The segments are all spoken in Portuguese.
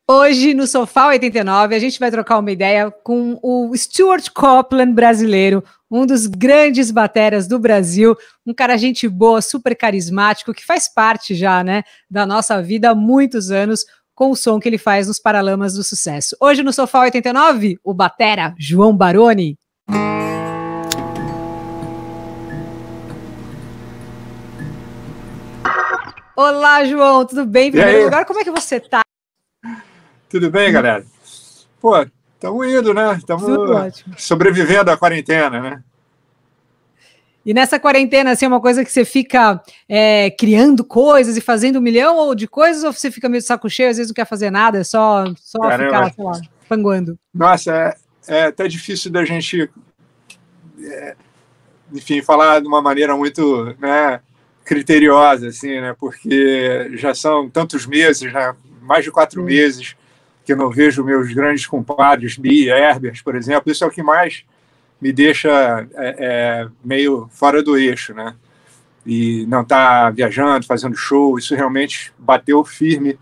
Hoje, no Sofá 89, a gente vai trocar uma ideia com o Stewart Copeland brasileiro, um dos grandes bateras do Brasil, um cara gente boa, super carismático, que faz parte já, né, da nossa vida há muitos anos, com o som que ele faz nos Paralamas do Sucesso. Hoje, no Sofá 89, o batera João Baroni. Olá, João, tudo bem? Em primeiro lugar, como é que você tá? Tudo bem, galera? Pô, estamos indo, né? Estamos sobrevivendo à quarentena, né? E nessa quarentena, assim, é uma coisa que você fica criando coisas e fazendo 1 milhão ou de coisas, ou você fica meio de saco cheio, às vezes não quer fazer nada, é só ficar, sei lá, panguando? Nossa, é até difícil da gente, enfim, falar de uma maneira muito, né, criteriosa, assim, né? Porque já são tantos meses, já mais de 4 meses que eu não vejo meus grandes compadres, Bi, Herbert, por exemplo. Isso é o que mais me deixa meio fora do eixo, né? E não estar viajando, fazendo show, isso realmente bateu firme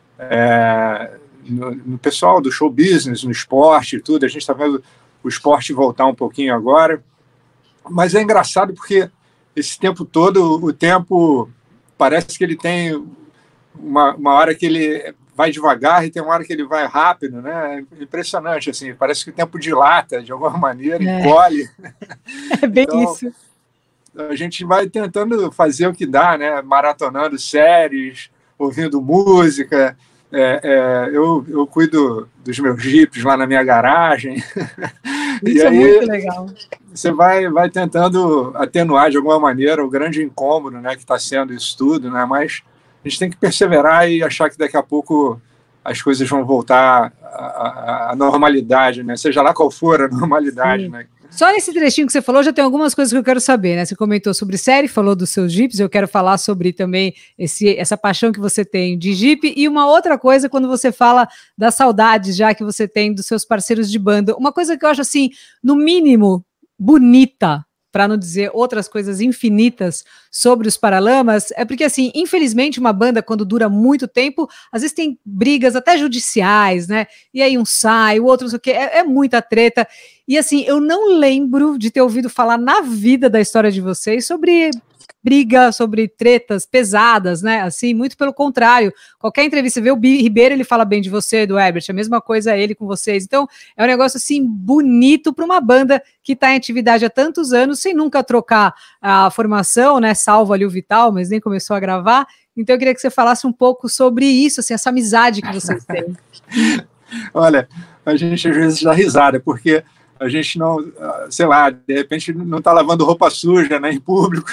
no pessoal do show business, no esporte e tudo. A gente está vendo o esporte voltar um pouquinho agora. Mas é engraçado porque esse tempo todo, o tempo parece que ele tem uma hora que ele vai devagar e tem uma hora que ele vai rápido, né? É impressionante, assim, parece que o tempo dilata de alguma maneira, encolhe. É bem então, isso. A gente vai tentando fazer o que dá, né? Maratonando séries, ouvindo música. Eu cuido dos meus jipes lá na minha garagem. Isso é muito legal. Você vai tentando atenuar de alguma maneira o grande incômodo, né, que está sendo isso tudo, né? Mas a gente tem que perseverar e achar que daqui a pouco as coisas vão voltar à normalidade, né? Seja lá qual for a normalidade, Sim. Né? Só nesse trechinho que você falou, já tem algumas coisas que eu quero saber, né? Você comentou sobre série, falou dos seus jipes, eu quero falar sobre também essa paixão que você tem de jipe, e uma outra coisa quando você fala das saudades já que você tem dos seus parceiros de banda. Uma coisa que eu acho, assim, no mínimo, bonita, para não dizer outras coisas infinitas sobre os Paralamas, é porque, assim, infelizmente, uma banda, quando dura muito tempo, às vezes tem brigas até judiciais, né? E aí um sai, o outro não sei o quê, é muita treta. E, assim, eu não lembro de ter ouvido falar na vida da história de vocês sobre briga, sobre tretas pesadas, né? Assim, muito pelo contrário. Qualquer entrevista, você vê o Bi Ribeiro, ele fala bem de você, do Herbert, a mesma coisa ele com vocês. Então, é um negócio, assim, bonito para uma banda que está em atividade há tantos anos, sem nunca trocar a formação, né? Salvo ali o Vital, mas nem começou a gravar. Então, eu queria que você falasse um pouco sobre isso, assim, essa amizade que vocês têm. Olha, a gente às vezes dá risada, porque a gente não, sei lá, de repente não está lavando roupa suja, né, em público.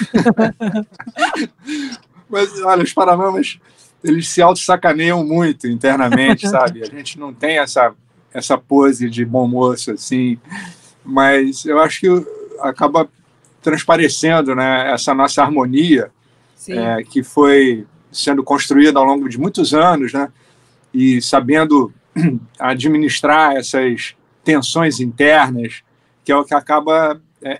Mas, olha, os Paralamas, eles se auto-sacaneiam muito internamente, sabe? A gente não tem essa pose de bom moço, assim, mas eu acho que acaba transparecendo, né, essa nossa harmonia, que foi sendo construída ao longo de muitos anos, né, e sabendo administrar essas tensões internas, que é o que acaba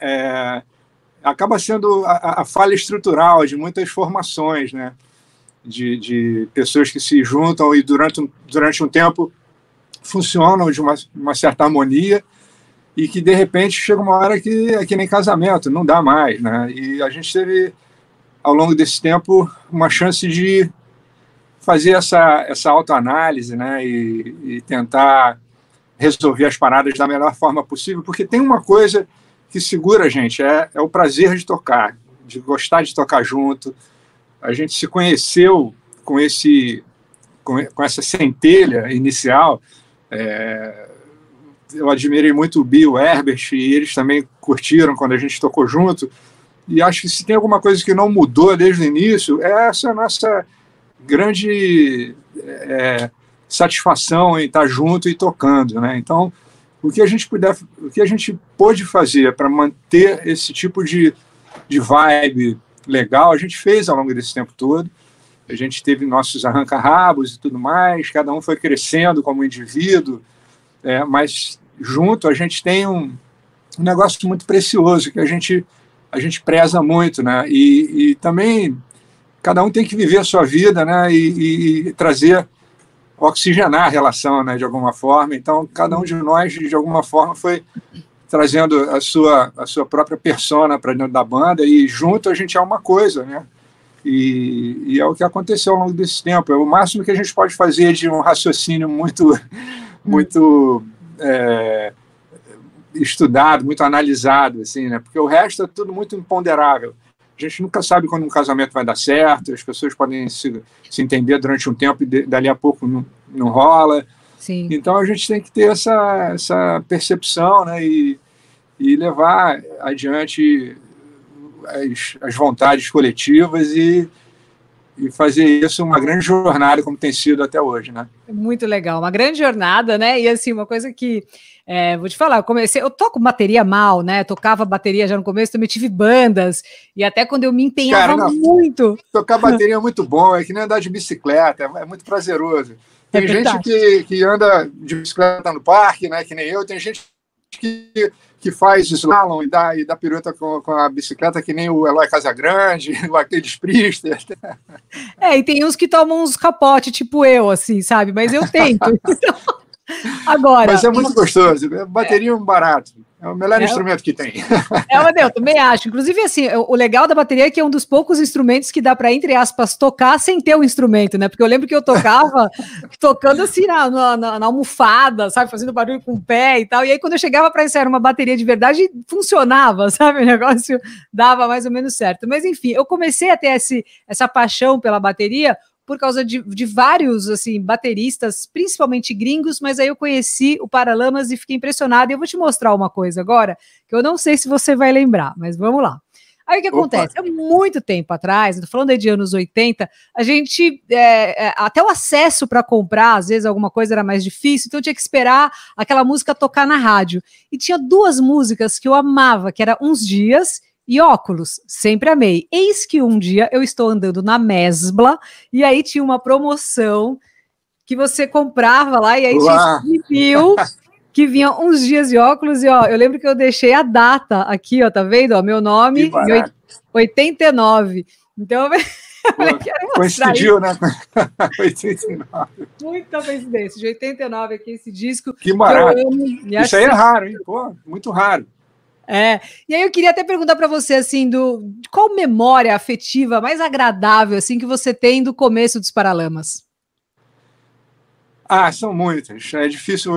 sendo a falha estrutural de muitas formações, né? De pessoas que se juntam e durante um tempo funcionam de uma certa harmonia e que, de repente, chega uma hora que é que nem casamento, não dá mais, né? E a gente teve, ao longo desse tempo, uma chance de fazer essa autoanálise, né? E tentar resolver as paradas da melhor forma possível, porque tem uma coisa que segura a gente, é o prazer de tocar, de gostar de tocar junto. A gente se conheceu com essa centelha inicial. Eu admirei muito o Bi e o Herbert, e eles também curtiram quando a gente tocou junto, e acho que se tem alguma coisa que não mudou desde o início, é essa nossa grande satisfação em estar junto e tocando, né? Então, o que a gente pôde fazer para manter esse tipo de vibe legal, a gente fez ao longo desse tempo todo. A gente teve nossos arranca-rabos e tudo mais, cada um foi crescendo como indivíduo, mas junto a gente tem um negócio muito precioso que a gente preza muito, né? E também cada um tem que viver a sua vida, né? E trazer oxigenar a relação, né, de alguma forma. Então, cada um de nós, de alguma forma, foi trazendo a sua própria persona para dentro da banda, e junto a gente é uma coisa, né? E é o que aconteceu ao longo desse tempo. O máximo que a gente pode fazer de um raciocínio muito estudado, muito analisado, assim, né? Porque o resto é tudo muito imponderável. A gente nunca sabe quando um casamento vai dar certo, as pessoas podem se entender durante um tempo e dali a pouco não rola. Sim. Então a gente tem que ter essa percepção, né? E levar adiante as vontades coletivas e fazer isso uma grande jornada, como tem sido até hoje, né? Muito legal, uma grande jornada, né? E assim, uma coisa que vou te falar, eu toco bateria mal, né? Tocava bateria já no começo, também tive bandas, e até quando eu me empenhava muito. Tocar bateria é muito bom, é que nem andar de bicicleta, é muito prazeroso. Tem gente que anda de bicicleta no parque, né? Que nem eu, tem gente que faz slalom e dá pirueta com a bicicleta, que nem o Eloy Casagrande, o Aquiles Priester. E tem uns que tomam uns capote, tipo eu, assim, sabe? Mas eu tento. Agora. Mas é muito gostoso. Bateria é um barato. É o melhor instrumento que tem. Eu também acho. Inclusive, assim, o legal da bateria é que é um dos poucos instrumentos que dá para, entre aspas, tocar sem ter o instrumento, né? Porque eu lembro que eu tocava tocando assim na almofada, sabe? Fazendo barulho com o pé e tal. E aí, quando eu chegava para ensaiar uma bateria de verdade, funcionava, sabe? O negócio dava mais ou menos certo. Mas, enfim, eu comecei a ter essa paixão pela bateria por causa de vários, assim, bateristas, principalmente gringos, mas aí eu conheci o Paralamas e fiquei impressionada. E eu vou te mostrar uma coisa agora, que eu não sei se você vai lembrar, mas vamos lá. Aí o que acontece? Há muito tempo atrás, estou falando aí de anos 80, a gente, até o acesso para comprar, às vezes alguma coisa era mais difícil, então eu tinha que esperar aquela música tocar na rádio. E tinha duas músicas que eu amava, que era Uns Dias e Óculos, sempre amei. Eis que um dia eu estou andando na Mesbla e aí tinha uma promoção que você comprava lá e aí tinha review que vinha Uns Dias e Óculos e ó, eu lembro que eu deixei a data aqui, ó, tá vendo? Ó, meu nome, em 89. Então, coincidiu, né? 89. Muita coincidência. De 89 aqui esse disco. Que barato. Isso aí é raro, hein? Pô, muito raro. E aí eu queria até perguntar para você, assim, de qual memória afetiva mais agradável, assim, que você tem do começo dos Paralamas? São muitas. É difícil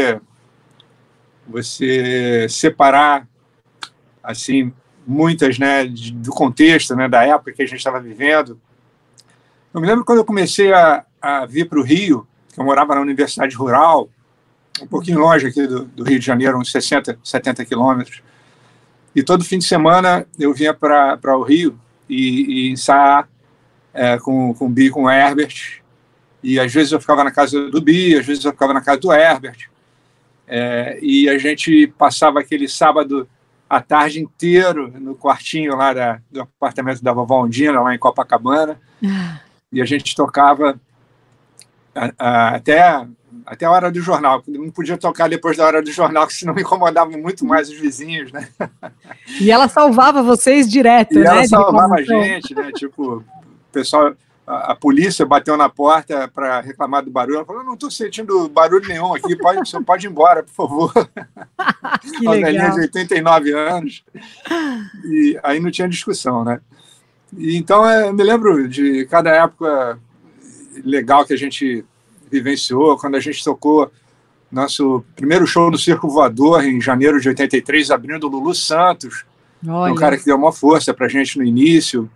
você separar, assim, muitas, né, do contexto, né, da época que a gente estava vivendo. Eu me lembro quando eu comecei a vir para o Rio, que eu morava na Universidade Rural, um pouquinho longe aqui do Rio de Janeiro, uns 60, 70 quilômetros. E todo fim de semana eu vinha para o Rio e ensaiar com o Bi, com o Herbert. E às vezes eu ficava na casa do Bi, às vezes eu ficava na casa do Herbert. E a gente passava aquele sábado a tarde inteiro no quartinho lá do apartamento da vovó Ondina, lá em Copacabana. E a gente tocava até a hora do jornal. Não podia tocar depois da hora do jornal, porque senão me incomodava muito mais os vizinhos, né? E ela salvava vocês direto, né? Ela salvava a gente, né? Tipo, o pessoal, a polícia bateu na porta para reclamar do barulho. Ela falou, não estou sentindo barulho nenhum aqui, você pode ir embora, por favor. Que uma legal. velhinha de 89 anos. E aí não tinha discussão, né? E então eu me lembro de cada época legal que a gente vivenciou, quando a gente tocou nosso primeiro show do Circo Voador em janeiro de 83, abrindo o Lulu Santos, um cara que deu uma força para a gente no início.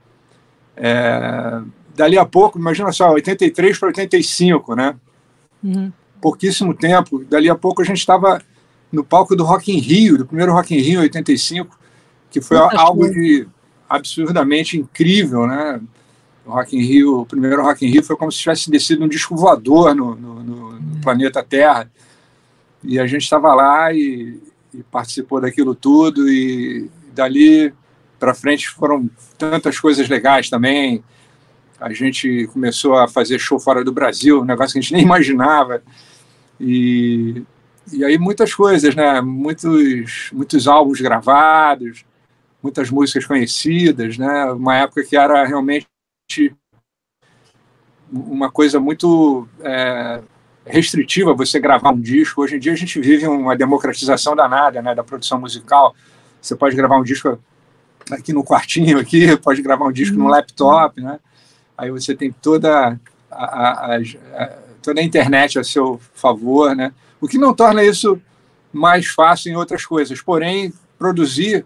Dali a pouco, imagina só, 83 para 85, né? Pouquíssimo tempo. Dali a pouco a gente estava no palco do Rock in Rio, do primeiro Rock in Rio, 85, que foi algo de absurdamente incrível, né? O primeiro Rock in Rio foi como se tivesse descido um disco voador no planeta Terra. E a gente estava lá e participou daquilo tudo, e dali para frente foram tantas coisas legais também. A gente começou a fazer show fora do Brasil, um negócio que a gente nem imaginava. E aí muitas coisas, né? Muitos álbuns gravados, muitas músicas conhecidas, né? Uma época que era realmente uma coisa muito restritiva você gravar um disco. Hoje em dia a gente vive uma democratização danada, né, da produção musical. Você pode gravar um disco aqui no quartinho, aqui, pode gravar um disco no laptop, né? Aí você tem toda toda a internet a seu favor, né? O que não torna isso mais fácil em outras coisas. Porém, produzir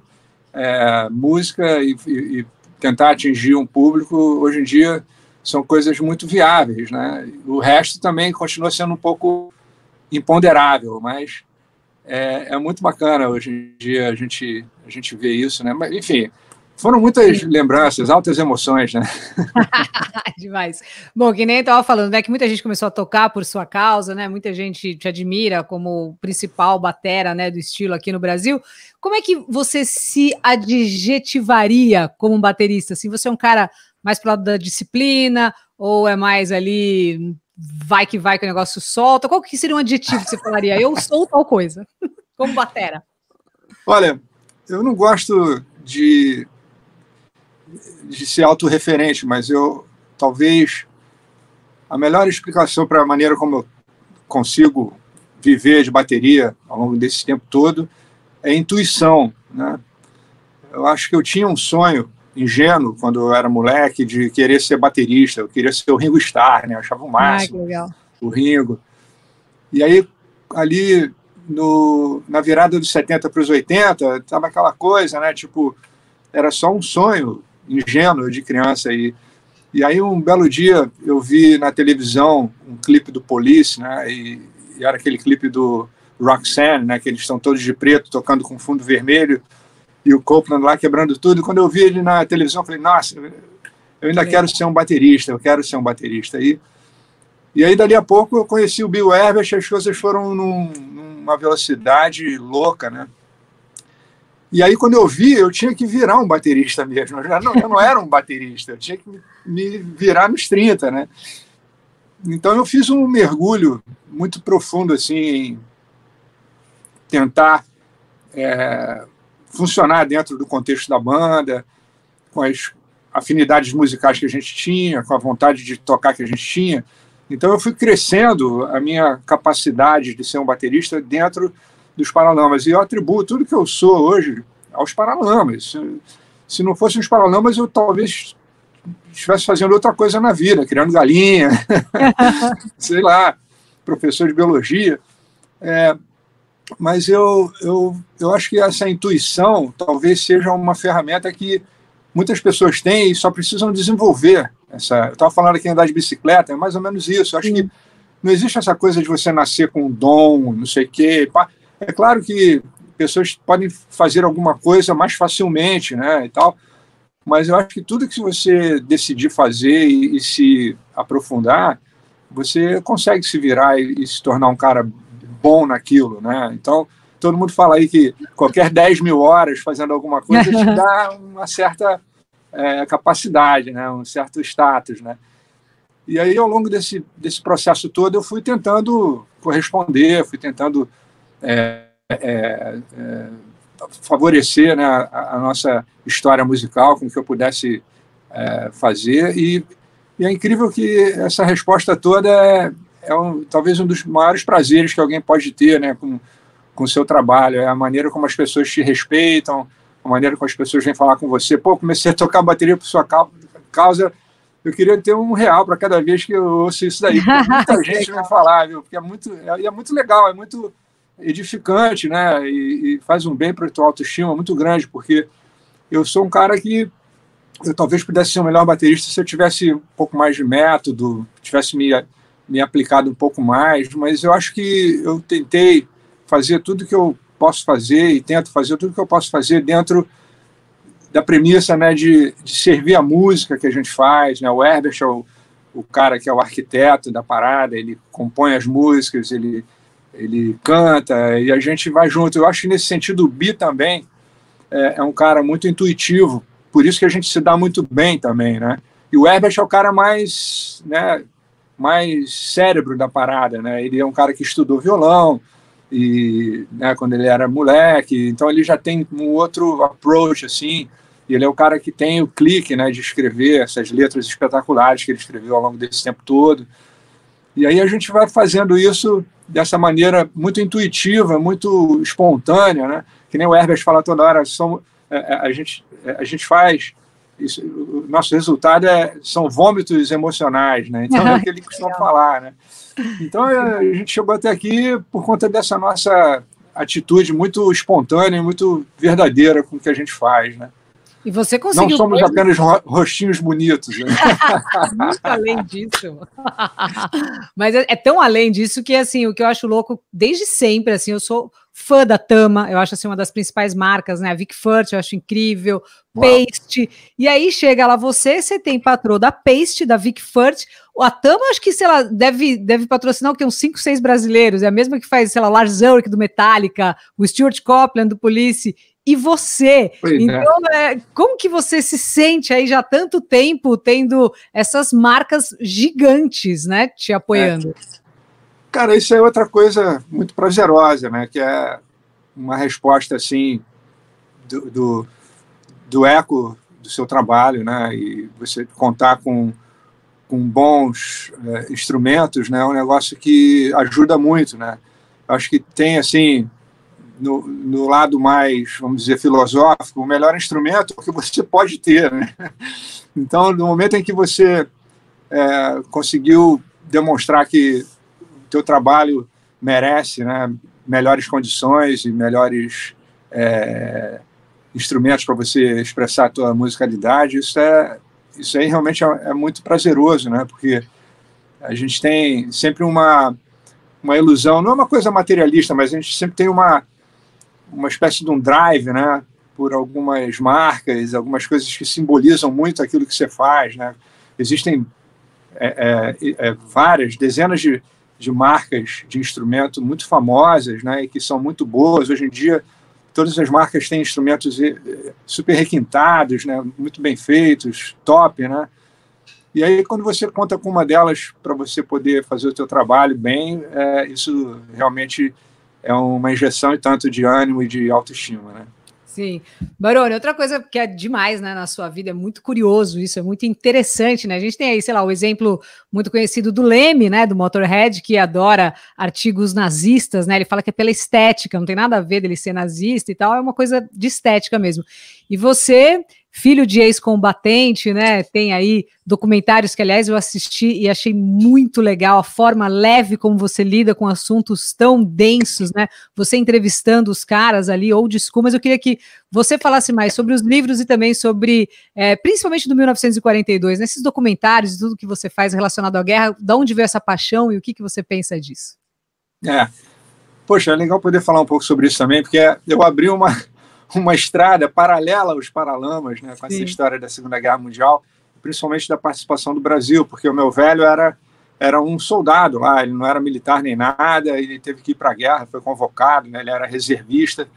música e tentar atingir um público, hoje em dia, são coisas muito viáveis, né? O resto também continua sendo um pouco imponderável, mas é muito bacana hoje em dia a gente vê isso, né? Mas, enfim, foram muitas lembranças, altas emoções, né? Demais. Bom, que nem eu estava falando, né? Que muita gente começou a tocar por sua causa, né? Muita gente te admira como principal batera, né, do estilo aqui no Brasil. Como é que você se adjetivaria como um baterista? Assim, você é um cara mais pro lado da disciplina ou é mais ali vai que o negócio solta? Qual que seria um adjetivo que você falaria? Eu sou tal coisa, como batera. Olha, eu não gosto de ser autorreferente, mas talvez a melhor explicação para a maneira como eu consigo viver de bateria ao longo desse tempo todo é intuição, né? Eu acho que eu tinha um sonho ingênuo quando eu era moleque de querer ser baterista. Eu queria ser o Ringo Starr, né? Eu achava o máximo. Que legal. O Ringo. E aí, ali na virada dos 70 para os 80, estava aquela coisa, né? Tipo, era só um sonho ingênuo de criança. E aí, um belo dia, eu vi na televisão um clipe do Police, né? E era aquele clipe do Roxanne, né? Que eles estão todos de preto, tocando com fundo vermelho, e o Copeland lá quebrando tudo. E quando eu vi ele na televisão, eu falei, nossa, eu ainda quero ser um baterista, eu quero ser um baterista. E aí, dali a pouco, eu conheci o Bill Herbert, as coisas foram numa velocidade louca, né? E aí, quando eu vi, eu tinha que virar um baterista mesmo. Eu não era um baterista, eu tinha que me virar nos 30, né? Então, eu fiz um mergulho muito profundo, assim, em tentar funcionar dentro do contexto da banda, com as afinidades musicais que a gente tinha, com a vontade de tocar que a gente tinha. Então, eu fui crescendo a minha capacidade de ser um baterista dentro dos Paralamas. E eu atribuo tudo que eu sou hoje aos Paralamas. Se não fossem os Paralamas, eu talvez estivesse fazendo outra coisa na vida, criando galinha, sei lá, professor de biologia. Mas eu acho que essa intuição talvez seja uma ferramenta que muitas pessoas têm e só precisam desenvolver. Eu estava falando aqui em andar de bicicleta, é mais ou menos isso. Eu acho que não existe essa coisa de você nascer com um dom, não sei o quê. É claro que pessoas podem fazer alguma coisa mais facilmente, né, e tal, mas eu acho que tudo que você decidir fazer e se aprofundar, você consegue se virar e se tornar um cara bom naquilo, né? Então, todo mundo fala aí que qualquer 10 mil horas fazendo alguma coisa te dá uma certa capacidade, né? Um certo status, né? E aí, ao longo desse processo todo, eu fui tentando corresponder, fui tentando favorecer, né, a nossa história musical com o que eu pudesse fazer. E é incrível que essa resposta toda talvez um dos maiores prazeres que alguém pode ter, né, com o seu trabalho. É a maneira como as pessoas te respeitam, a maneira como as pessoas vêm falar com você. Pô, comecei a tocar bateria por sua causa, eu queria ter R$1 para cada vez que eu ouço isso daí. Muita gente vai falar, viu? Porque é muito legal, é muito edificante, né? E faz um bem para a tua autoestima muito grande, porque eu sou um cara que eu talvez pudesse ser o melhor baterista se eu tivesse um pouco mais de método, tivesse me aplicado um pouco mais, mas eu acho que eu tentei fazer tudo que eu posso fazer e tento fazer tudo que eu posso fazer dentro da premissa, né, de servir a música que a gente faz, né? O Herbert é o cara que é o arquiteto da parada, ele compõe as músicas, ele canta e a gente vai junto. Eu acho que nesse sentido o Bi também é um cara muito intuitivo, por isso que a gente se dá muito bem também, né? E o Herbert é o cara mais, né, mais cérebro da parada, né? Ele é um cara que estudou violão e, né, quando ele era moleque, então ele já tem um outro approach, assim, E ele é o cara que tem o clique, né, de escrever essas letras espetaculares que ele escreveu ao longo desse tempo todo. E aí a gente vai fazendo isso dessa maneira muito intuitiva, muito espontânea, né? Que nem o Herbert fala toda hora, a gente faz... Isso, o nosso resultado são vômitos emocionais, né? Então é o que ele costuma falar, né? Então a gente chegou até aqui por conta dessa nossa atitude muito espontânea e muito verdadeira com o que a gente faz, né? E você conseguiu... Não somos apenas rostinhos bonitos, né? Muito além disso. Mas é tão além disso que, assim, o que eu acho louco, desde sempre, assim, eu sou fã da Tama, eu acho, assim, uma das principais marcas, né? A Vic Firth, eu acho incrível, Paste, e aí chega lá você tem patrô da Paste, da Vic Firth, a Tama, acho que, sei lá, deve patrocinar o quê? Uns 5, 6 brasileiros, é a mesma que faz, sei lá, o Lars Ulrich do Metallica, o Stuart Copeland do Police, e você. Então, como que você se sente aí já há tanto tempo tendo essas marcas gigantes, né, te apoiando? Cara, isso é outra coisa muito prazerosa, né, que é uma resposta, assim, do eco do seu trabalho, né, e você contar com bons instrumentos, né, é um negócio que ajuda muito, né. Acho que tem, assim... No lado mais, vamos dizer, filosófico, o melhor instrumento que você pode ter, né? Então, no momento em que você conseguiu demonstrar que o teu trabalho merece, né, melhores condições e melhores instrumentos para você expressar a tua musicalidade, isso aí realmente é muito prazeroso, né? Porque a gente tem sempre uma ilusão, não é uma coisa materialista, mas a gente sempre tem uma espécie de um drive, né, por algumas marcas, algumas coisas que simbolizam muito aquilo que você faz, né? Existem várias, dezenas de marcas de instrumento muito famosas, né, e que são muito boas. Hoje em dia, todas as marcas têm instrumentos super requintados, né, muito bem feitos, top, né? E aí, quando você conta com uma delas para você poder fazer o teu trabalho bem, isso realmente é uma injeção e tanto de ânimo e de autoestima, né? Sim. Barone, outra coisa que é demais, né, na sua vida, é muito curioso isso, é muito interessante, né? A gente tem aí, sei lá, o exemplo muito conhecido do Leme, né, do Motorhead, que adora artigos nazistas, né? Ele fala que é pela estética, não tem nada a ver dele ser nazista e tal, é uma coisa de estética mesmo. E você, filho de ex-combatente, né? Tem aí documentários que, aliás, eu assisti e achei muito legal a forma leve como você lida com assuntos tão densos, né? Você entrevistando os caras ali, old school, mas eu queria que você falasse mais sobre os livros e também sobre, principalmente do 1942, nesses documentários, tudo que você faz relacionado à guerra, de onde veio essa paixão e o que você pensa disso? Poxa, é legal poder falar um pouco sobre isso também, porque eu abri uma estrada paralela aos Paralamas, né, com essa história da Segunda Guerra Mundial, principalmente da participação do Brasil, porque o meu velho era um soldado lá, ele não era militar nem nada, ele teve que ir para a guerra, foi convocado, né, ele era reservista,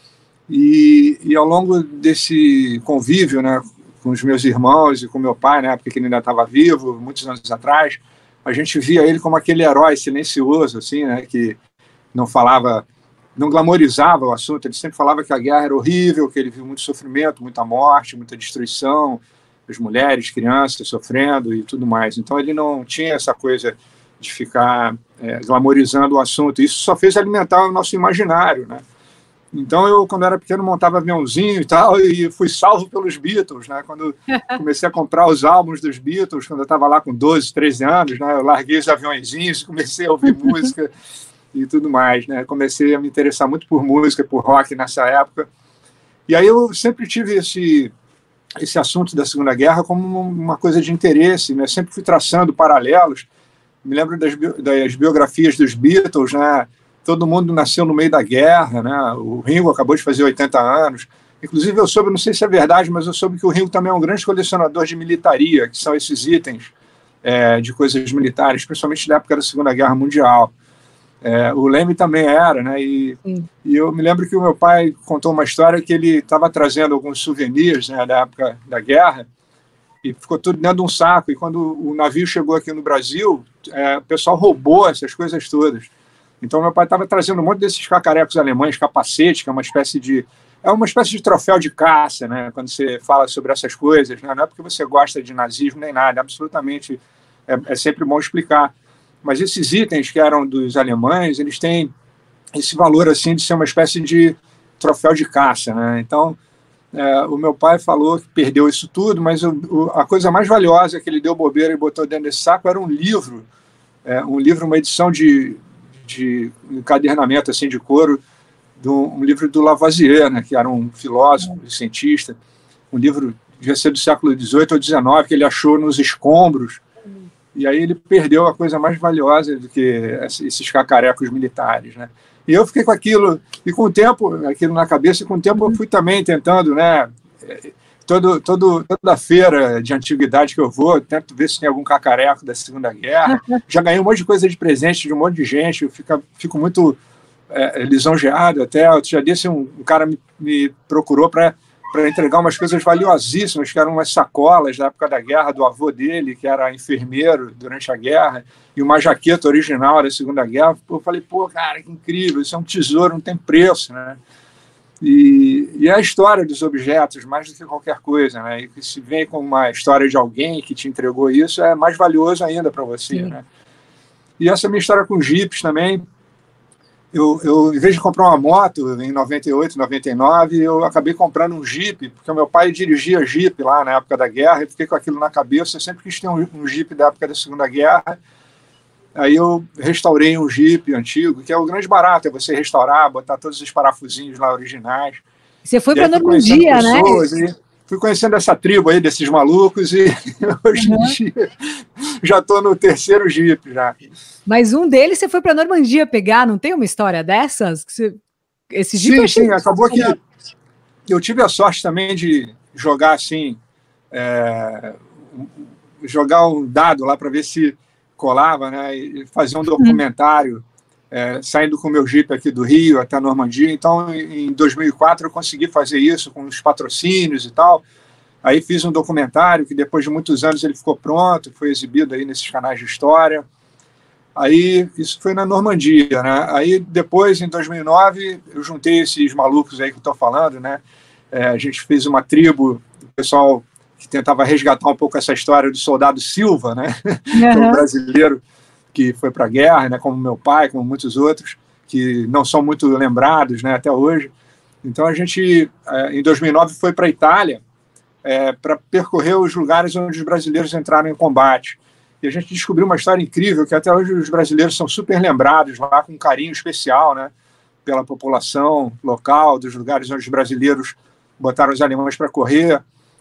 e ao longo desse convívio, né, com os meus irmãos e com meu pai, na época que ele ainda estava vivo, muitos anos atrás, a gente via ele como aquele herói silencioso, assim, né, que não falava, não glamorizava o assunto, ele sempre falava que a guerra era horrível, que ele viu muito sofrimento, muita morte, muita destruição, as mulheres, crianças sofrendo e tudo mais. Então ele não tinha essa coisa de ficar glamorizando o assunto. Isso só fez alimentar o nosso imaginário, né? Então eu, quando era pequeno, montava aviãozinho e tal, e fui salvo pelos Beatles, né? Quando comecei a comprar os álbuns dos Beatles, quando eu estava lá com 12, 13 anos, né? Eu larguei os aviãozinhos e comecei a ouvir música e tudo mais, né? Comecei a me interessar muito por música, por rock nessa época. E aí eu sempre tive esse assunto da Segunda Guerra como uma coisa de interesse, né? Sempre fui traçando paralelos. Me lembro das biografias dos Beatles, né? Todo mundo nasceu no meio da guerra, né? O Ringo acabou de fazer 80 anos. Inclusive eu soube, não sei se é verdade, mas eu soube que o Ringo também é um grande colecionador de militaria, que são esses itens de coisas militares, principalmente da época da Segunda Guerra Mundial. O Leme também era, né? E eu me lembro que o meu pai contou uma história que ele estava trazendo alguns souvenirs, né, da época da guerra, e ficou tudo dentro de um saco. E quando o navio chegou aqui no Brasil, o pessoal roubou essas coisas todas. Então meu pai estava trazendo um monte desses cacarecos alemães, capacete, que é uma espécie de é uma espécie de troféu de caça, né? Quando você fala sobre essas coisas, né? Não é porque você gosta de nazismo nem nada, absolutamente é sempre bom explicar. Mas esses itens que eram dos alemães, eles têm esse valor assim de ser uma espécie de troféu de caça, né? Então, o meu pai falou que perdeu isso tudo, mas a coisa mais valiosa que ele deu bobeira e botou dentro desse saco era um livro, uma edição de encadernamento assim de couro, um livro do Lavoisier, né, que era um filósofo e cientista, um livro devia ser do século XVIII ou XIX, que ele achou nos escombros, e aí ele perdeu a coisa mais valiosa do que esses cacarecos militares, né? E eu fiquei com aquilo, e com o tempo, aquilo na cabeça, e com o tempo eu fui também tentando, né, toda feira de antiguidade que eu vou, eu tento ver se tem algum cacareco da Segunda Guerra, já ganhei um monte de coisa de presente de um monte de gente, eu fico muito lisonjeado até. Outro dia desse um cara me procurou para entregar umas coisas valiosíssimas, que eram umas sacolas da época da guerra do avô dele, que era enfermeiro durante a guerra, e uma jaqueta original da Segunda Guerra. Eu falei, pô, cara, que incrível, isso é um tesouro, não tem preço, né? E é a história dos objetos, mais do que qualquer coisa, né? E se vem com uma história de alguém que te entregou isso, é mais valioso ainda para você, né? E essa minha história com jipes também, eu, em vez de comprar uma moto em 98, 99, eu acabei comprando um Jeep, porque o meu pai dirigia Jeep lá na época da guerra, e fiquei com aquilo na cabeça. Eu sempre quis ter um Jeep da época da Segunda Guerra. Aí eu restaurei um Jeep antigo, que é o grande barato, é você restaurar, botar todos os parafusinhos lá originais. Você foi para Normandia, né? Fui conhecendo essa tribo aí, desses malucos, e hoje em dia já estou no terceiro Jeep já. Mas um deles você foi para Normandia pegar, não tem uma história dessas? Esse Jeep sim, acabou que eu tive a sorte também de jogar assim, jogar um dado lá para ver se colava, né, e fazer um documentário, saindo com o meu Jeep aqui do Rio até a Normandia. Então, em 2004, eu consegui fazer isso com os patrocínios e tal. Aí fiz um documentário que, depois de muitos anos, ele ficou pronto, foi exibido aí nesses canais de história. Aí, isso foi na Normandia, né? Aí, depois, em 2009, eu juntei esses malucos aí que eu estou falando, né? A gente fez uma tribo, o pessoal que tentava resgatar um pouco essa história do soldado Silva, né? Um brasileiro que foi para a guerra, né? Como meu pai, como muitos outros, que não são muito lembrados, né? Até hoje. Então, a gente, em 2009, foi para a Itália para percorrer os lugares onde os brasileiros entraram em combate. E a gente descobriu uma história incrível, que até hoje os brasileiros são super lembrados lá, com um carinho especial, né, pela população local, dos lugares onde os brasileiros botaram os alemães para correr.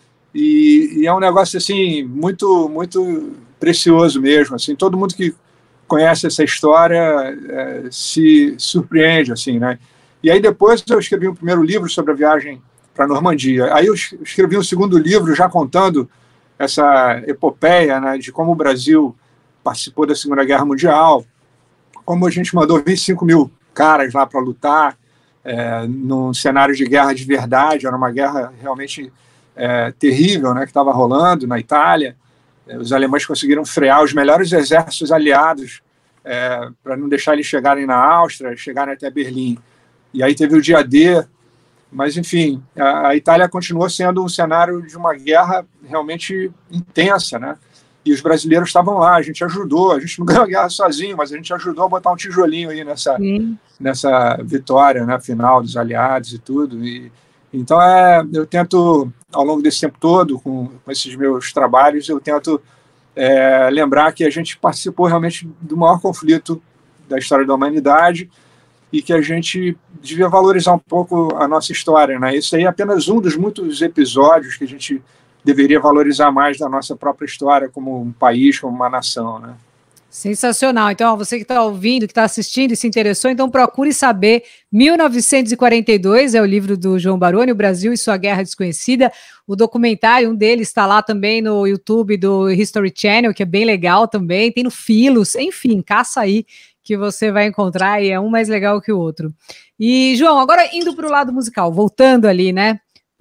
E é um negócio assim, muito, muito precioso mesmo. Assim, todo mundo que conhece essa história se surpreende, assim, né? E aí depois eu escrevi um primeiro livro sobre a viagem para a Normandia. Aí eu escrevi um segundo livro já contando essa epopeia, né, de como o Brasil participou da Segunda Guerra Mundial, como a gente mandou 25 mil caras lá para lutar num cenário de guerra de verdade. Era uma guerra realmente terrível, né, que estava rolando na Itália. Os alemães conseguiram frear os melhores exércitos aliados para não deixar eles chegarem na Áustria, chegarem até Berlim. E aí teve o dia D. Mas, enfim, a Itália continuou sendo um cenário de uma guerra realmente intensa, né? E os brasileiros estavam lá, a gente ajudou, a gente não ganhou a guerra sozinho, mas a gente ajudou a botar um tijolinho aí nessa vitória, né, final dos aliados e tudo. Então, eu tento, ao longo desse tempo todo, com esses meus trabalhos, eu tento lembrar que a gente participou realmente do maior conflito da história da humanidade, e que a gente devia valorizar um pouco a nossa história, né? Isso aí é apenas um dos muitos episódios que a gente deveria valorizar mais da nossa própria história como um país, como uma nação, né? Sensacional. Então, você que está ouvindo, que está assistindo e se interessou, então procure saber. 1942 é o livro do João Baroni, O Brasil e Sua Guerra Desconhecida. O documentário, um deles está lá também no YouTube do History Channel, que é bem legal também. Tem no Filos, enfim, caça aí que você vai encontrar, e é um mais legal que o outro. E, João, agora indo para o lado musical, voltando ali, né,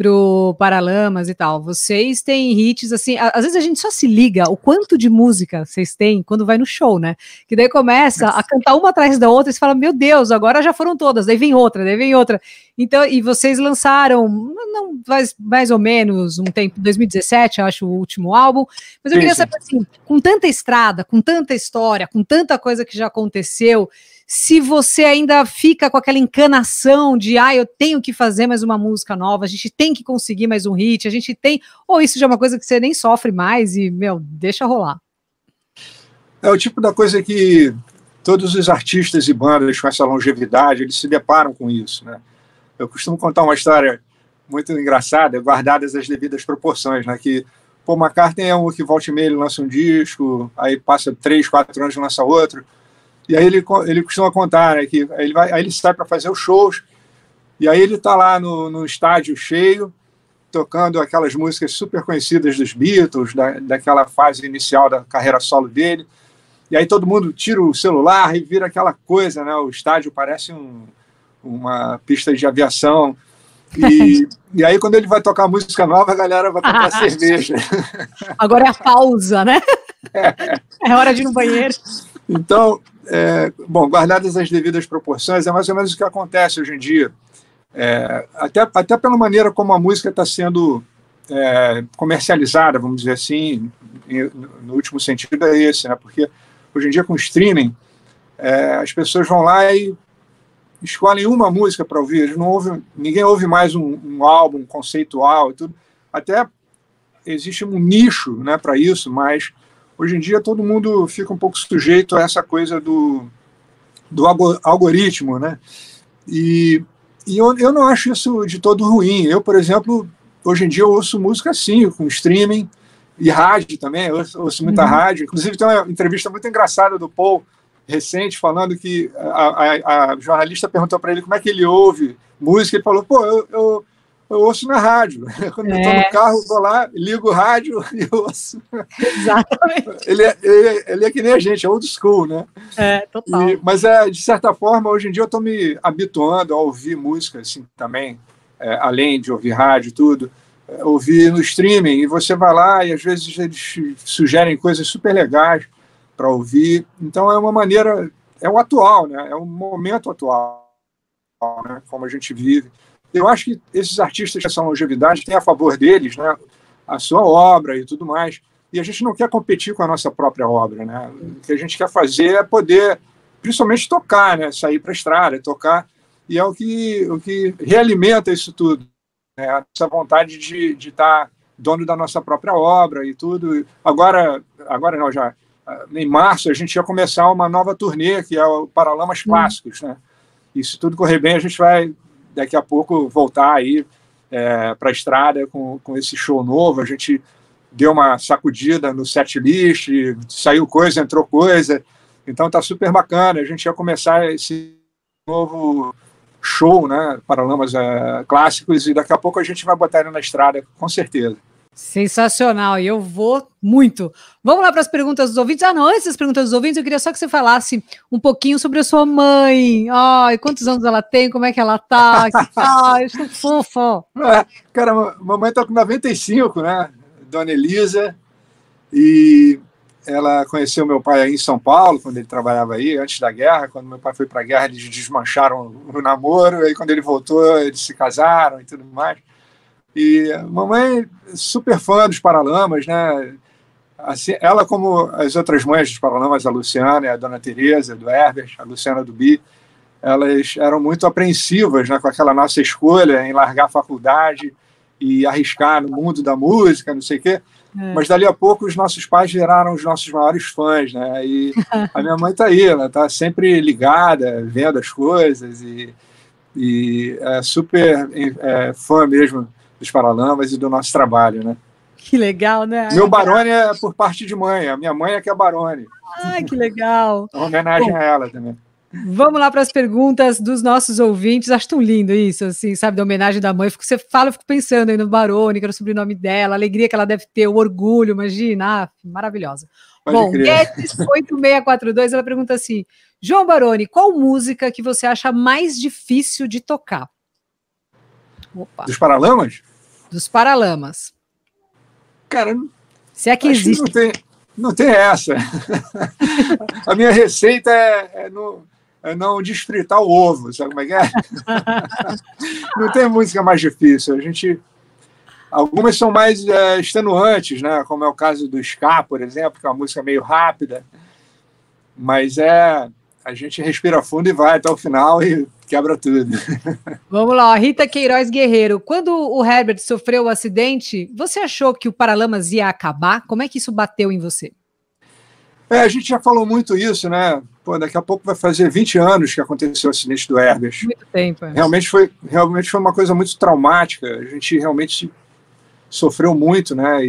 pro Paralamas e tal. Vocês têm hits, assim, às vezes a gente só se liga o quanto de música vocês têm quando vai no show, né? Que daí começa a cantar uma atrás da outra e você fala, meu Deus, agora já foram todas, daí vem outra, daí vem outra. Então, e vocês lançaram, não faz mais ou menos um tempo, 2017, eu acho, o último álbum, mas eu queria saber, assim, com tanta estrada, com tanta história, com tanta coisa que já aconteceu, se você ainda fica com aquela encanação de, eu tenho que fazer mais uma música nova, a gente tem que conseguir mais um hit, a gente tem, ou isso já é uma coisa que você nem sofre mais e, deixa rolar. É o tipo da coisa que todos os artistas e bandas com essa longevidade, eles se deparam com isso, né? Eu costumo contar uma história muito engraçada, guardadas as devidas proporções, né? Que Paul McCartney é um que volta e meia, ele lança um disco, aí passa 3, 4 anos e lança outro. E aí ele costuma contar, né, que aí ele sai para fazer os shows, e aí ele está lá no estádio cheio, tocando aquelas músicas super conhecidas dos Beatles, daquela fase inicial da carreira solo dele, e aí todo mundo tira o celular e vira aquela coisa, né, o estádio parece uma pista de aviação, e aí quando ele vai tocar música nova, a galera vai comprar cerveja. Agora é a pausa, né? É hora de ir no banheiro. Então, bom, guardadas as devidas proporções, é mais ou menos o que acontece hoje em dia. Até pela maneira como a música está sendo comercializada, vamos dizer assim, no último sentido é esse, né? Porque hoje em dia com o streaming, as pessoas vão lá e escolhem uma música para ouvir, ninguém ouve mais um álbum conceitual e tudo. Até existe um nicho, né, para isso, mas hoje em dia todo mundo fica um pouco sujeito a essa coisa do algoritmo, né? E eu não acho isso de todo ruim. Eu, por exemplo, hoje em dia eu ouço música assim, com streaming e rádio também, eu ouço muita rádio. Inclusive tem uma entrevista muito engraçada do Paul, recente, falando que a jornalista perguntou para ele como é que ele ouve música, ele falou, eu ouço na rádio. Quando eu estou no carro, vou lá, ligo o rádio e ouço. Exatamente. Ele é que nem a gente, é old school, né? Total. Mas, de certa forma, hoje em dia eu estou me habituando a ouvir música assim também, além de ouvir rádio e tudo, ouvir no streaming, e você vai lá e às vezes eles sugerem coisas super legais para ouvir. Então é uma maneira, é o atual, né? É o momento atual, né? Como a gente vive. Eu acho que esses artistas com essa longevidade têm a favor deles, né, a sua obra e tudo mais, e a gente não quer competir com a nossa própria obra, né? O que a gente quer fazer é poder, principalmente, tocar, né? Sair para a estrada, tocar, e é o que realimenta isso tudo, né? Essa vontade de estar dono da nossa própria obra e tudo. Agora não, já em março a gente ia começar uma nova turnê, que é o Paralamas Clássicos, né? E se tudo correr bem, a gente vai daqui a pouco voltar aí para a estrada com esse show novo. A gente deu uma sacudida no setlist, saiu coisa, entrou coisa, então tá super bacana. A gente ia começar esse novo show, né, Paralamas Clássicos, e daqui a pouco a gente vai botar ele na estrada, com certeza. Sensacional, e eu vou muito. Vamos lá para as perguntas dos ouvintes. Não, antes das perguntas dos ouvintes, eu queria só que você falasse um pouquinho sobre a sua mãe. Ai, quantos anos ela tem, como é que ela tá? Ai, eu sou fofa. Cara, mamãe tá com 95, né? Dona Elisa, e ela conheceu meu pai aí em São Paulo, quando ele trabalhava aí, antes da guerra. Quando meu pai foi para a guerra, eles desmancharam o namoro, aí quando ele voltou, eles se casaram e tudo mais. E a mamãe super fã dos Paralamas, né? Assim, ela, como as outras mães dos Paralamas, a Luciana e a Dona Tereza, do Herbert, a Luciana do Bi, elas eram muito apreensivas, né, com aquela nossa escolha em largar a faculdade e arriscar no mundo da música, não sei o quê. Mas dali a pouco os nossos pais geraram os nossos maiores fãs, né? E a minha mãe está aí, ela está sempre ligada, vendo as coisas e é super fã mesmo dos Paralamas e do nosso trabalho, né? Que legal, né? Meu Barone é por parte de mãe, a minha mãe é que é Barone. Que legal. Uma homenagem a ela também. Vamos lá para as perguntas dos nossos ouvintes. Acho tão lindo isso, assim, sabe, da homenagem da mãe. Você fala, eu fico pensando aí no Barone, que era o sobrenome dela, a alegria que ela deve ter, o orgulho, imagina, maravilhosa. Bom, Guedes 8642, ela pergunta assim, João Barone, qual música que você acha mais difícil de tocar? Dos Paralamas? dos Paralamas. Cara, se é que existe. Não tem essa. A minha receita é não desfritar o ovo, sabe como é que é? Não tem música mais difícil. Algumas são mais extenuantes, né? Como é o caso do Ska, por exemplo, que é uma música meio rápida. Mas a gente respira fundo e vai até o final e quebra tudo. Vamos lá, Rita Queiroz Guerreiro. Quando o Herbert sofreu o acidente, você achou que o Paralamas ia acabar? Como é que isso bateu em você? A gente já falou muito isso, né? Pô, daqui a pouco vai fazer 20 anos que aconteceu o acidente do Herbert. Muito tempo. Realmente foi uma coisa muito traumática. A gente realmente sofreu muito, né?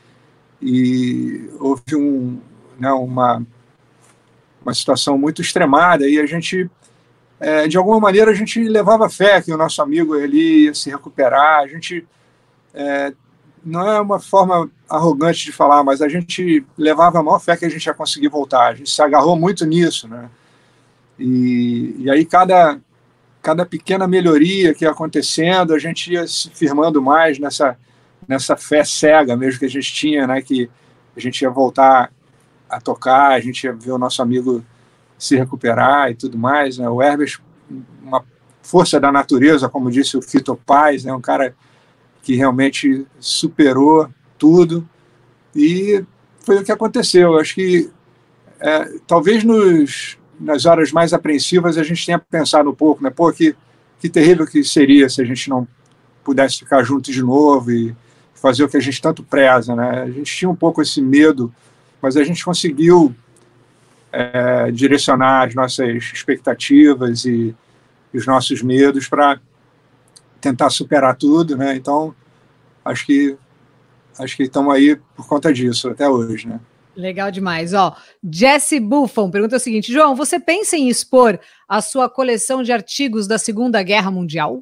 E houve uma situação muito extremada e a gente, de alguma maneira, a gente levava fé que o nosso amigo ele ia se recuperar. A gente, não é uma forma arrogante de falar, mas a gente levava a maior fé que a gente ia conseguir voltar. A gente se agarrou muito nisso, né? E aí cada pequena melhoria que ia acontecendo, a gente ia se firmando mais nessa fé cega mesmo que a gente tinha, né? Que a gente ia voltar a tocar, a gente ia ver o nosso amigo se recuperar e tudo mais, né? O Herbert, uma força da natureza, como disse o Fito Paz, né? Um cara que realmente superou tudo e foi o que aconteceu. Acho que talvez nas horas mais apreensivas a gente tenha pensado um pouco, né? Pô, que terrível que seria se a gente não pudesse ficar junto de novo e fazer o que a gente tanto preza, né? A gente tinha um pouco esse medo, mas a gente conseguiu direcionar as nossas expectativas e os nossos medos para tentar superar tudo, né? Então, acho que estamos aí por conta disso até hoje, né? Legal demais. Ó, Jesse Buffon pergunta o seguinte: João, você pensa em expor a sua coleção de artigos da Segunda Guerra Mundial?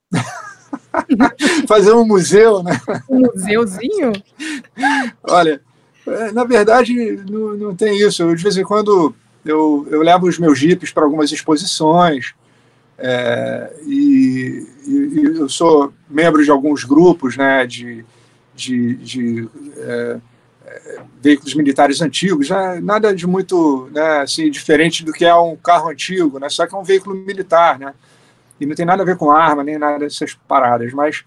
Fazer um museu, né? Um museuzinho? Olha, na verdade, não tem isso. De vez em quando eu levo os meus jipes para algumas exposições e eu sou membro de alguns grupos, né, de veículos militares antigos, né, nada de muito, né, assim, diferente do que é um carro antigo, né, só que é um veículo militar, né, e não tem nada a ver com arma, nem nada dessas paradas, mas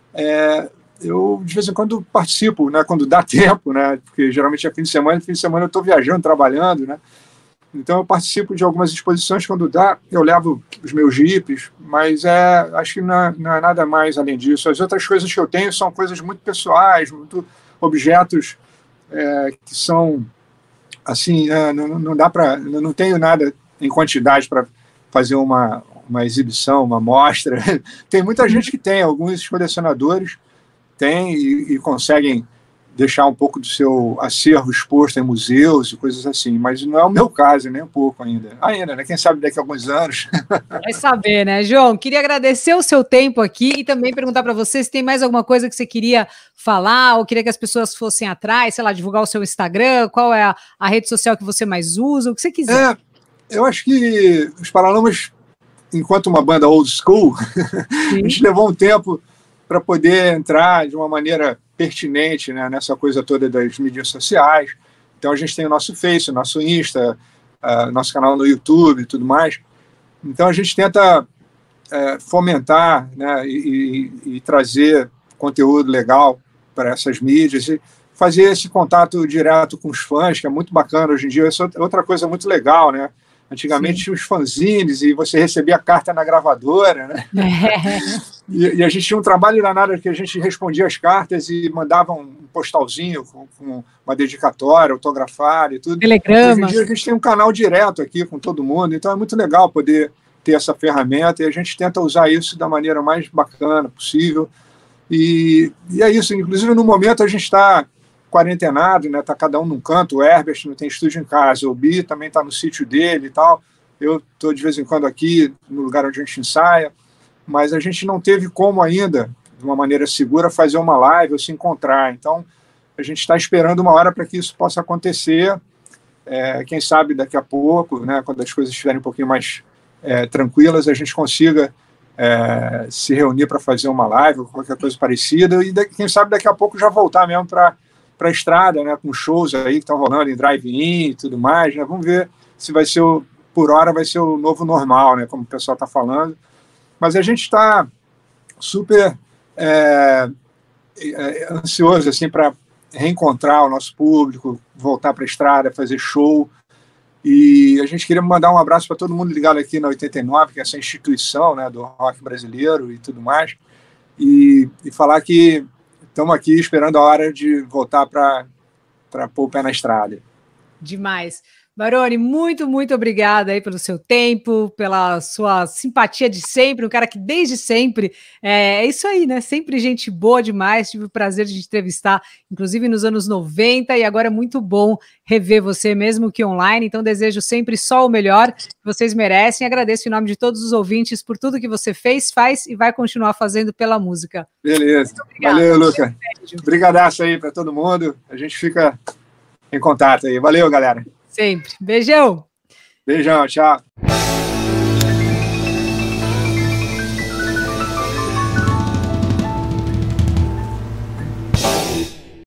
eu de vez em quando participo, né, quando dá tempo, né, porque geralmente é fim de semana eu estou viajando, trabalhando, né, então eu participo de algumas exposições, quando dá, eu levo os meus jipes, mas acho que não é nada mais além disso. As outras coisas que eu tenho são coisas muito pessoais, muito objetos que são, assim, não dá para, não tenho nada em quantidade para fazer uma exibição, uma mostra. Tem muita gente que tem, alguns colecionadores têm e conseguem deixar um pouco do seu acervo exposto em museus e coisas assim, mas não é o meu caso, nem um pouco ainda, né? Quem sabe daqui a alguns anos. Vai saber, né, João? Queria agradecer o seu tempo aqui e também perguntar para você se tem mais alguma coisa que você queria falar ou queria que as pessoas fossem atrás, sei lá, divulgar o seu Instagram, qual é a rede social que você mais usa, o que você quiser. Eu acho que os Paralamas, enquanto uma banda old school, a gente levou um tempo para poder entrar de uma maneira pertinente, né, nessa coisa toda das mídias sociais. Então a gente tem o nosso Face, o nosso Insta, nosso canal no YouTube e tudo mais. Então a gente tenta fomentar, né, e trazer conteúdo legal para essas mídias e fazer esse contato direto com os fãs, que é muito bacana hoje em dia. Isso é outra coisa muito legal, né? Antigamente tinha os fanzines e você recebia a carta na gravadora, né? E a gente tinha um trabalho danado que a gente respondia as cartas e mandava um postalzinho com uma dedicatória, autografada e tudo. Telegrama. Hoje em dia a gente tem um canal direto aqui com todo mundo, então é muito legal poder ter essa ferramenta e a gente tenta usar isso da maneira mais bacana possível. E é isso, inclusive no momento a gente está quarentenado, né? Tá cada um num canto. O Herbert não tem estúdio em casa, o Bi também está no sítio dele e tal. Eu estou de vez em quando aqui no lugar onde a gente ensaia, mas a gente não teve como ainda, de uma maneira segura, fazer uma live ou se encontrar. Então a gente está esperando uma hora para que isso possa acontecer. Quem sabe daqui a pouco, né? Quando as coisas estiverem um pouquinho mais tranquilas, a gente consiga se reunir para fazer uma live ou qualquer coisa parecida, e quem sabe daqui a pouco já voltar mesmo para a estrada, né, com shows aí que estão rolando em drive-in e tudo mais, né? Vamos ver se vai ser, por hora, vai ser o novo normal, né, como o pessoal está falando. Mas a gente está super ansioso assim, para reencontrar o nosso público, voltar para a estrada, fazer show. E a gente queria mandar um abraço para todo mundo ligado aqui na 89, que é essa instituição, né, do rock brasileiro e tudo mais, e falar que estamos aqui esperando a hora de voltar para pôr o pé na estrada. Demais. Baroni, muito, muito obrigada aí pelo seu tempo, pela sua simpatia de sempre, um cara que desde sempre, é isso aí, né? Sempre gente boa demais, tive o prazer de te entrevistar, inclusive nos anos 90, e agora é muito bom rever você, mesmo que online, então desejo sempre só o melhor, que vocês merecem, agradeço em nome de todos os ouvintes por tudo que você fez, faz e vai continuar fazendo pela música. Beleza, valeu, Luca. Brigadaço aí para todo mundo, a gente fica em contato aí, valeu, galera. Sempre. Beijão. Beijão, tchau.